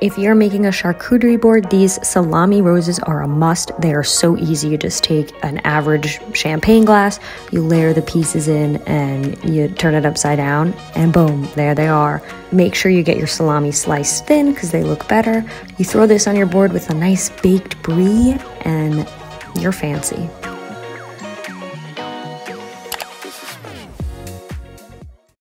If you're making a charcuterie board, these salami roses are a must. They are so easy. You just take an average champagne glass, you layer the pieces in, and you turn it upside down, and boom, there they are. Make sure you get your salami sliced thin because they look better. You throw this on your board with a nice baked brie, and you're fancy.